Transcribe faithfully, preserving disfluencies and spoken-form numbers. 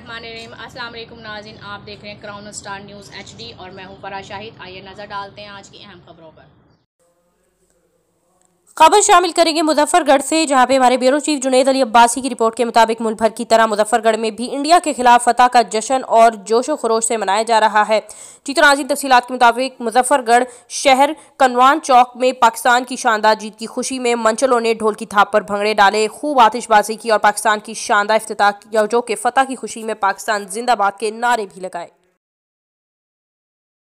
बिस्मिल्लाहिर्रहमानिर्रहीम। अस्सलाम वालेकुम नाज़रीन, आप देख रहे हैं क्राउन स्टार न्यूज़ एचडी और मैं हूं फराज शाहिद। आइए नज़र डालते हैं आज की अहम खबरों पर। खबर शामिल करेंगे मुजफ्फरगढ़ से, जहां पे हमारे ब्यूरो चीफ जुनैद अली अब्बासी की रिपोर्ट के मुताबिक मुल्क भर की तरह मुजफ्फरगढ़ में भी इंडिया के खिलाफ फतह का जश्न और जोशो खरोश से मनाया जा रहा है। जी तो नाज़रीन, तफसीलात के मुताबिक मुजफ्फरगढ़ शहर कनवान चौक में पाकिस्तान की शानदार जीत की खुशी में मंचलों ने ढोल की थाप पर भंगड़े डाले, खूब आतिशबाजी की और पाकिस्तान की शानदार इफ्तिताह किया, जो कि फतह की खुशी में पाकिस्तान जिंदाबाद के नारे भी लगाए।